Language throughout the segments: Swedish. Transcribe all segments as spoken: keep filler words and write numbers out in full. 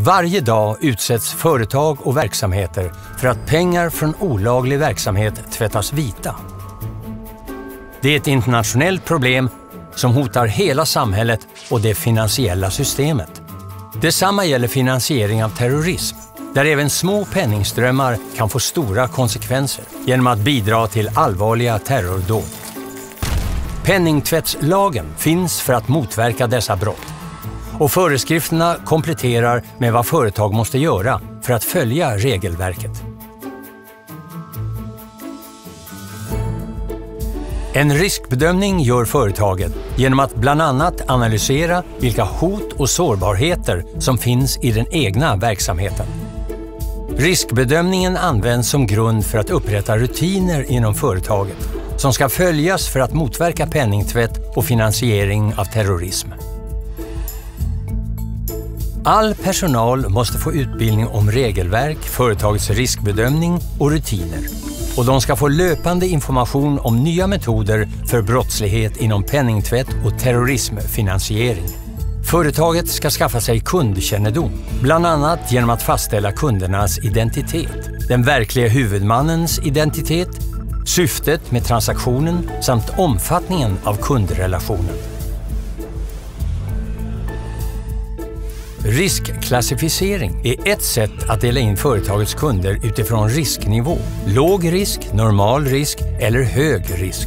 Varje dag utsätts företag och verksamheter för att pengar från olaglig verksamhet tvättas vita. Det är ett internationellt problem som hotar hela samhället och det finansiella systemet. Detsamma gäller finansiering av terrorism, där även små penningströmmar kan få stora konsekvenser genom att bidra till allvarliga terrordåd. Penningtvättslagen finns för att motverka dessa brott, och föreskrifterna kompletterar med vad företag måste göra för att följa regelverket. En riskbedömning gör företaget genom att bland annat analysera vilka hot och sårbarheter som finns i den egna verksamheten. Riskbedömningen används som grund för att upprätta rutiner inom företaget som ska följas för att motverka penningtvätt och finansiering av terrorism. All personal måste få utbildning om regelverk, företagets riskbedömning och rutiner. Och de ska få löpande information om nya metoder för brottslighet inom penningtvätt och terrorismfinansiering. Företaget ska skaffa sig kundkännedom, bland annat genom att fastställa kundernas identitet, den verkliga huvudmannens identitet, syftet med transaktionen samt omfattningen av kundrelationen. Riskklassificering är ett sätt att dela in företagets kunder utifrån risknivå. Låg risk, normal risk eller hög risk.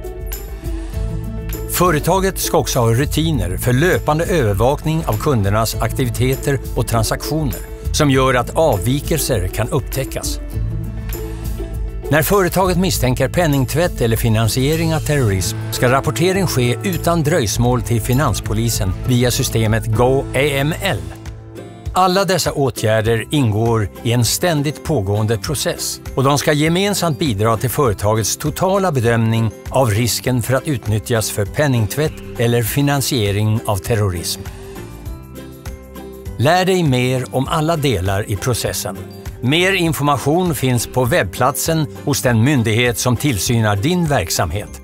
Företaget ska också ha rutiner för löpande övervakning av kundernas aktiviteter och transaktioner som gör att avvikelser kan upptäckas. När företaget misstänker penningtvätt eller finansiering av terrorism ska rapportering ske utan dröjsmål till finanspolisen via systemet Go A M L. Alla dessa åtgärder ingår i en ständigt pågående process och de ska gemensamt bidra till företagets totala bedömning av risken för att utnyttjas för penningtvätt eller finansiering av terrorism. Lär dig mer om alla delar i processen. Mer information finns på webbplatsen hos den myndighet som tillsynar din verksamhet.